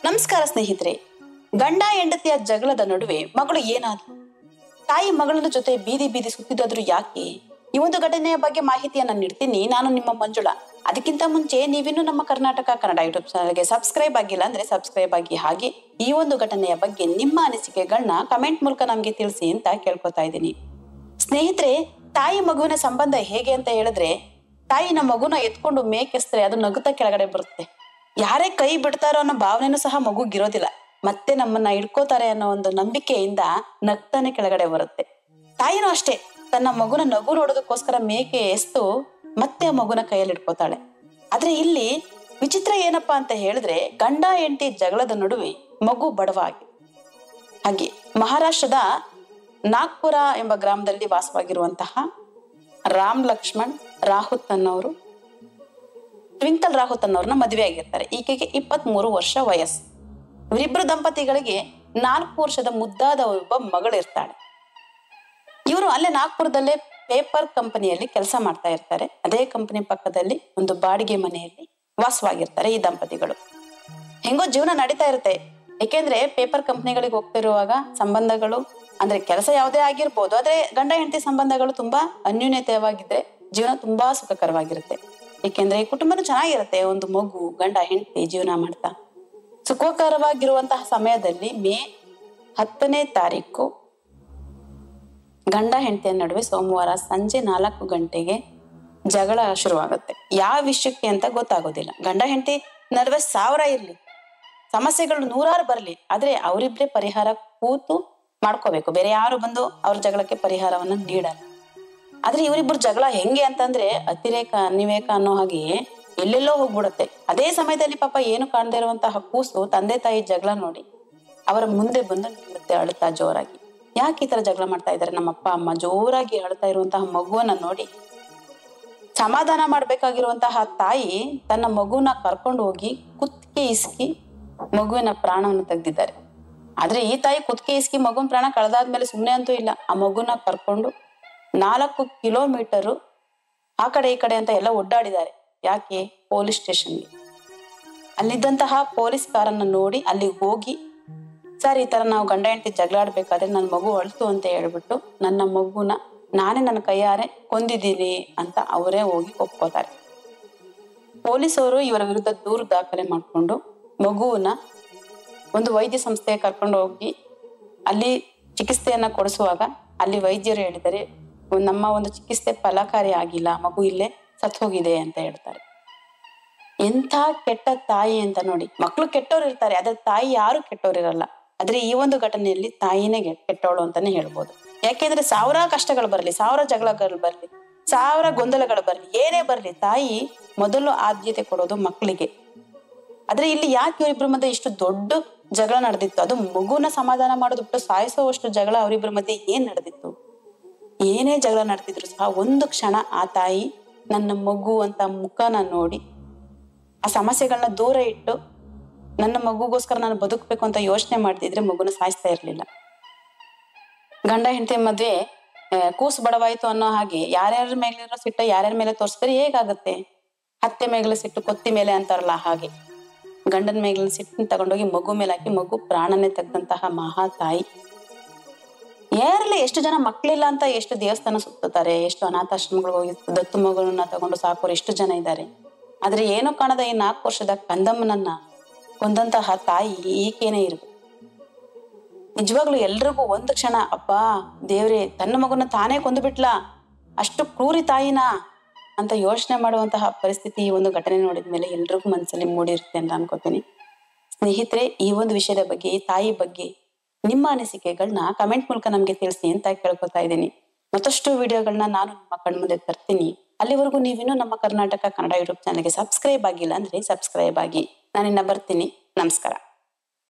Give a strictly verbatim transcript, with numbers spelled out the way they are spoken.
ನಮಸ್ಕಾರ ಸ್ನೇಹಿತರೆ. ಗಂಡ ಹೆಂಡತಿಯ ಜಗಳದ ನಡುವೆ ಮಗಳು ಏನಾದ್ರು ತಾಯಿ ಮಗಳ ಜೊತೆ ಬೀದಿ ಬೀದಿ ಸುತ್ತಿದಾದ್ರು ಯಾಕೆ? ಈ ಒಂದು ಘಟನೆಯ ಬಗ್ಗೆ ಮಾಹಿತಿಯನ್ನ ನೀಡ್ತೀನಿ. ನಾನು ನಿಮ್ಮ ಮಂಜುಳಾ. ಅದಕ್ಕಿಂತ ಮುಂಚೆ ನೀವಿನ್ನು ನಮ್ಮ ಕರ್ನಾಟಕ ಕನ್ನಡ ಯೂಟ್ಯೂಬ್ ಚಾನಲ್ಗೆ ಸಬ್ಸ್ಕ್ರೈಬ್ ಆಗಿಲ್ಲ ಅಂದ್ರೆ ಸಬ್ಸ್ಕ್ರೈಬ್ ಆಗಿ. ಹಾಗೆ ಈ ಒಂದು ಘಟನೆಯ ಬಗ್ಗೆ ನಿಮ್ಮ ಅನಿಸಿಕೆಗಳನ್ನ ಕಮೆಂಟ್ ಮೂಲಕ ನಮ್ಗೆ ತಿಳಿಸಿ ಅಂತ ಕೇಳ್ಕೊತಾ ಇದ್ದೀನಿ. ಸ್ನೇಹಿತರೆ, ತಾಯಿ ಮಗುವಿನ ಸಂಬಂಧ ಹೇಗೆ ಅಂತ ಹೇಳಿದ್ರೆ, ತಾಯಿನ ಮಗುನ ಎತ್ಕೊಂಡು ಮೇಕೆಸ್ತರೆ ಅದು ನಗುತ್ತಾ ಕೆಳಗಡೆ ಬರುತ್ತೆ. ಯಾರೇ ಕೈ ಬಿಡ್ತಾರೋ ಅನ್ನೋ ಭಾವನೆನೂ ಸಹ ಮಗುಗಿರೋದಿಲ್ಲ. ಮತ್ತೆ ನಮ್ಮನ್ನ ಹಿಡ್ಕೋತಾರೆ ಅನ್ನೋ ಒಂದು ನಂಬಿಕೆಯಿಂದ ನಗ್ತಾನೆ ಕೆಳಗಡೆ ಬರುತ್ತೆ. ತಾಯಿನೂ ಅಷ್ಟೇ, ತನ್ನ ಮಗುನ ನಗು ನೋಡೋದಕ್ಕೋಸ್ಕರ ಮೇಕೆ ಎಸ್ತು ಮತ್ತೆ ಆ ಮಗುನ ಕೈಯಲ್ಲಿ ಇಟ್ಕೋತಾಳೆ. ಆದ್ರೆ ಇಲ್ಲಿ ವಿಚಿತ್ರ ಏನಪ್ಪಾ ಅಂತ ಹೇಳಿದ್ರೆ, ಗಂಡ ಹೆಂಡತಿ ಜಗಳದ ನಡುವೆ ಮಗು ಬಡವಾಗಿ. ಹಾಗೆ ಮಹಾರಾಷ್ಟ್ರದ ನಾಗ್ಪುರ ಎಂಬ ಗ್ರಾಮದಲ್ಲಿ ವಾಸವಾಗಿರುವಂತಹ ರಾಮ್ ಲಕ್ಷ್ಮಣ್ ರಾಹುತ್ ಅನ್ನೋರು ಟ್ವಿಂಕಲ್ ರಾಹುತ್ ಅನ್ನೋರ್ನ ಮದುವೆ ಆಗಿರ್ತಾರೆ. ಈಕೆಗೆ ಇಪ್ಪತ್ತ್ ಮೂರು ವರ್ಷ ವಯಸ್ಸು. ಇವರಿಬ್ರು ದಂಪತಿಗಳಿಗೆ ನಾಲ್ಕು ವರ್ಷದ ಮುದ್ದಾದ ಒಬ್ಬ ಮಗಳಿರ್ತಾಳೆ. ಇವರು ಅಲ್ಲೇ ನಾಗ್ಪುರದಲ್ಲೇ ಪೇಪರ್ ಕಂಪನಿಯಲ್ಲಿ ಕೆಲಸ ಮಾಡ್ತಾ ಇರ್ತಾರೆ. ಅದೇ ಕಂಪನಿ ಪಕ್ಕದಲ್ಲಿ ಒಂದು ಬಾಡಿಗೆ ಮನೆಯಲ್ಲಿ ವಾಸವಾಗಿರ್ತಾರೆ ಈ ದಂಪತಿಗಳು. ಹೆಂಗೋ ಜೀವನ ನಡೀತಾ ಇರುತ್ತೆ. ಯಾಕೆಂದ್ರೆ ಪೇಪರ್ ಕಂಪನಿಗಳಿಗೆ ಹೋಗ್ತಿರುವಾಗ ಸಂಬಂಧಗಳು ಅಂದ್ರೆ ಕೆಲಸ ಯಾವುದೇ ಆಗಿರ್ಬೋದು, ಆದ್ರೆ ಗಂಡ ಹೆಂಡತಿ ಸಂಬಂಧಗಳು ತುಂಬಾ ಅನ್ಯೂನ್ಯತೆಯಾಗಿದ್ರೆ ಜೀವನ ತುಂಬಾ ಸುಖಕರವಾಗಿರುತ್ತೆ. ಏಕೆಂದ್ರೆ ಕುಟುಂಬನೂ ಚೆನ್ನಾಗಿರುತ್ತೆ. ಒಂದು ಮಗು, ಗಂಡ ಹೆಂಡತಿ ಜೀವನ ಮಾಡ್ತಾ ಸುಖಕರವಾಗಿರುವಂತಹ ಸಮಯದಲ್ಲಿ ಮೇ ಹತ್ತನೇ ತಾರೀಕು ಗಂಡ ಹೆಂಡತಿಯ ನಡುವೆ ಸೋಮವಾರ ಸಂಜೆ ನಾಲ್ಕು ಗಂಟೆಗೆ ಜಗಳ ಶುರುವಾಗುತ್ತೆ. ಯಾವ ವಿಷಯಕ್ಕೆ ಅಂತ ಗೊತ್ತಾಗೋದಿಲ್ಲ. ಗಂಡ ಹೆಂಡತಿ ನಡುವೆ ಸಾವಿರ ಇರ್ಲಿ, ಸಮಸ್ಯೆಗಳು ನೂರಾರು ಬರ್ಲಿ, ಆದ್ರೆ ಅವರಿಬ್ರೆ ಪರಿಹಾರ ಕೂತು ಮಾಡ್ಕೋಬೇಕು. ಬೇರೆ ಯಾರು ಬಂದು ಅವ್ರ ಜಗಳಕ್ಕೆ ಪರಿಹಾರವನ್ನ ನೀಡಲ್ಲ. ಆದ್ರೆ ಇವರಿಬ್ರು ಜಗಳ ಹೆಂಗೆ ಅಂತಂದ್ರೆ ಅತಿರೇಕ ಅನಿವೇಕ ಅನ್ನೋ ಹಾಗೆ ಎಲ್ಲೆಲ್ಲೋ ಹೋಗ್ಬಿಡುತ್ತೆ. ಅದೇ ಸಮಯದಲ್ಲಿ ಪಾಪ ಏನು ಕಾಣದೇ ಇರುವಂತಹ ಕೂಸು ತಂದೆ ತಾಯಿ ಜಗಳ ನೋಡಿ ಅವರ ಮುಂದೆ ಬಂದು ನಿಲ್ಲುತ್ತೆ ಅಳುತ್ತಾ ಜೋರಾಗಿ. ಯಾಕೆ ಈ ತರ ಜಗಳ ಮಾಡ್ತಾ ಇದ್ದಾರೆ ನಮ್ಮ ಅಪ್ಪ ಅಮ್ಮ? ಜೋರಾಗಿ ಅಳ್ತಾ ಇರುವಂತಹ ಮಗುವನ್ನ ನೋಡಿ ಸಮಾಧಾನ ಮಾಡ್ಬೇಕಾಗಿರುವಂತಹ ತಾಯಿ ತನ್ನ ಮಗುನ ಕರ್ಕೊಂಡು ಹೋಗಿ ಕುತ್ತಿಗೆ ಇಸ್ಕಿ ಮಗುವಿನ ಪ್ರಾಣವನ್ನು ತೆಗೆದಿದ್ದಾರೆ. ಆದ್ರೆ ಈ ತಾಯಿ ಕುತ್ತಿಗೆ ಇಸ್ಕಿ ಮಗುವಿನ ಪ್ರಾಣ ಕಳೆದಾದ್ಮೇಲೆ ಸುಮ್ಮನೆ ಅಂತೂ ಇಲ್ಲ. ಆ ಮಗುನ ಕರ್ಕೊಂಡು ನಾಲ್ಕು ಕಿಲೋಮೀಟರು ಆ ಕಡೆ ಈ ಕಡೆ ಅಂತ ಎಲ್ಲ ಒಡ್ಡಾಡಿದ್ದಾರೆ. ಯಾಕೆ? ಪೊಲೀಸ್ ಸ್ಟೇಷನ್ಗೆ. ಅಲ್ಲಿದ್ದಂತಹ ಪೊಲೀಸ್ ಕಾರನ್ನ ನೋಡಿ ಅಲ್ಲಿಗೆ ಹೋಗಿ, ಸರ್ ಈ ತರ ನಾವು ಗಂಡ ಹೆಂಡತಿ ಜಗಳಾಡ್ಬೇಕಾದ್ರೆ ನನ್ನ ಮಗು ಅಳ್ತು ಅಂತ ಹೇಳ್ಬಿಟ್ಟು ನನ್ನ ಮಗುನ ನಾನೇ ನನ್ನ ಕೈಯಾರೆ ಕೊಂದಿದ್ದೀನಿ ಅಂತ ಅವರೇ ಹೋಗಿ ಒಪ್ಕೋತಾರೆ. ಪೊಲೀಸವರು ಇವರ ವಿರುದ್ಧ ದೂರು ದಾಖಲೆ ಮಾಡ್ಕೊಂಡು ಮಗುವನ್ನ ಒಂದು ವೈದ್ಯ ಸಂಸ್ಥೆಗೆ ಕರ್ಕೊಂಡು ಹೋಗಿ ಅಲ್ಲಿ ಚಿಕಿತ್ಸೆಯನ್ನ ಕೊಡಿಸುವಾಗ ಅಲ್ಲಿ ವೈದ್ಯರು ಹೇಳಿದರೆ, ನಮ್ಮ ಒಂದು ಚಿಕಿತ್ಸೆ ಫಲಕಾರಿ ಆಗಿಲ್ಲ, ಮಗು ಇಲ್ಲೇ ಸತ್ ಹೋಗಿದೆ ಅಂತ ಹೇಳ್ತಾರೆ. ಎಂಥ ಕೆಟ್ಟ ತಾಯಿ ಅಂತ ನೋಡಿ. ಮಕ್ಳು ಕೆಟ್ಟವ್ರು ಇರ್ತಾರೆ, ಆದ್ರೆ ತಾಯಿ ಯಾರು ಕೆಟ್ಟವ್ರು ಇರಲ್ಲ. ಆದ್ರೆ ಈ ಒಂದು ಘಟನೆಯಲ್ಲಿ ತಾಯಿನೇ ಕೆಟ್ಟವಳು ಅಂತಾನೆ ಹೇಳ್ಬೋದು. ಯಾಕೆಂದ್ರೆ ಸಾವಿರ ಕಷ್ಟಗಳು ಬರ್ಲಿ, ಸಾವಿರ ಜಗಳಗಳು ಬರ್ಲಿ, ಸಾವಿರ ಗೊಂದಲಗಳು ಬರ್ಲಿ, ಏನೇ ಬರ್ಲಿ, ತಾಯಿ ಮೊದಲು ಆದ್ಯತೆ ಕೊಡೋದು ಮಕ್ಕಳಿಗೆ. ಆದ್ರೆ ಇಲ್ಲಿ ಯಾಕೆ ಇವರಿಬ್ರ ಮಧ್ಯೆ ಇಷ್ಟು ದೊಡ್ಡ ಜಗಳ ನಡೆದಿತ್ತು? ಅದು ಮಗುನ ಸಮಾಧಾನ ಮಾಡೋದು ಬಿಟ್ಟು ಸಾಯಿಸೋವಷ್ಟು ಜಗಳ ಅವರಿಬ್ರ ಮಧ್ಯೆ ಏನ್ ನಡೆದಿತ್ತು? ಏನೇ ಜಗಳ ನಡೆದಿದ್ರು ಸಹ ಒಂದು ಕ್ಷಣ ಆ ತಾಯಿ ನನ್ನ ಮಗು ಅಂತ ಮುಖನ ನೋಡಿ ಆ ಸಮಸ್ಯೆಗಳನ್ನ ದೂರ ಇಟ್ಟು ನನ್ನ ಮಗುಗೋಸ್ಕರ ನಾನು ಬದುಕ್ಬೇಕು ಅಂತ ಯೋಚನೆ ಮಾಡ್ತಿದ್ರೆ ಮಗುನ ಸಾಯಿಸ್ತಾ ಇರ್ಲಿಲ್ಲ. ಗಂಡ ಹೆಂಡತಿ ಮದ್ವೆ ಕೂಸು ಬಡವಾಯ್ತು ಅನ್ನೋ ಹಾಗೆ ಯಾರ್ಯಾರ ಮೇಲಿರೋ ಸಿಟ್ಟ ಯಾರ್ಯಾರ ಮೇಲೆ ತೋರಿಸಿದ್ರೆ ಹೇಗಾಗುತ್ತೆ? ಹತ್ತೆ ಮೇಗಲ ಸಿಟ್ಟು ಕೊತ್ತಿ ಮೇಲೆ ಅಂತಾರಲ್ಲ ಹಾಗೆ ಗಂಡನ ಮೇಗಲ ಸಿಟ್ಟನ್ನ ತಗೊಂಡೋಗಿ ಮಗು ಮೇಲೆ ಹಾಕಿ ಮಗು ಪ್ರಾಣನೇ ತೆಗೆದಂತಹ ಮಹಾ ತಾಯಿ. ಯಾರಲ್ಲಿ ಎಷ್ಟು ಜನ ಮಕ್ಳಿಲ್ಲ ಅಂತ ಎಷ್ಟು ದೇವಸ್ಥಾನ ಸುತ್ತಾರೆ, ಎಷ್ಟು ಅನಾಥಾಶ್ರಮಗಳು ಹೋಗಿ ದತ್ತು ಮಗಳನ್ನ ತಗೊಂಡು ಸಾಕೋರು ಎಷ್ಟು ಜನ ಇದ್ದಾರೆ. ಆದ್ರೆ ಏನು ಕಾಣದ ಈ ನಾಲ್ಕು ವರ್ಷದ ಕಂದಮ್ಮನನ್ನ ಕೊಂದಂತಹ ತಾಯಿ ಈಕೇನೇ ಇರ್ಬೇಕು. ನಿಜವಾಗ್ಲು ಎಲ್ರಿಗೂ ಒಂದು ಕ್ಷಣ ಅಪ್ಪ ದೇವ್ರೆ ತನ್ನ ಮಗುನ ತಾನೇ ಕೊಂದು ಬಿಟ್ಲಾ, ಅಷ್ಟು ಕ್ರೂರಿ ತಾಯಿನಾ ಅಂತ ಯೋಚನೆ ಮಾಡುವಂತಹ ಪರಿಸ್ಥಿತಿ ಈ ಒಂದು ಘಟನೆ ನೋಡಿದ್ಮೇಲೆ ಎಲ್ರಿಗೂ ಮನಸ್ಸಲ್ಲಿ ಮೂಡಿರುತ್ತೆ ಅಂತ ಅನ್ಕೋತೀನಿ. ಸ್ನೇಹಿತರೆ, ಈ ಒಂದು ವಿಷಯದ ಬಗ್ಗೆ, ಈ ತಾಯಿ ಬಗ್ಗೆ ನಿಮ್ಮ ಅನಿಸಿಕೆಗಳನ್ನ ಕಮೆಂಟ್ ಮೂಲಕ ನಮ್ಗೆ ತಿಳಿಸಿ ಅಂತ ಕೇಳ್ಕೊತಾ ಇದ್ದೀನಿ. ಮತ್ತಷ್ಟು ವಿಡಿಯೋಗಳನ್ನ ನಾನು ನಿಮ್ಮ ಕಣ್ಮುಂದೆ ತರ್ತೀನಿ. ಅಲ್ಲಿವರೆಗೂ ನೀವಿನ್ನೂ ನಮ್ಮ ಕರ್ನಾಟಕ ಕನ್ನಡ ಯೂಟ್ಯೂಬ್ ಚಾನಲ್ಗೆ ಸಬ್ಸ್ಕ್ರೈಬ್ ಆಗಿಲ್ಲ ಅಂದ್ರೆ ಸಬ್ಸ್ಕ್ರೈಬ್ ಆಗಿ. ನಾನಿನ್ನ ಬರ್ತೀನಿ. ನಮಸ್ಕಾರ.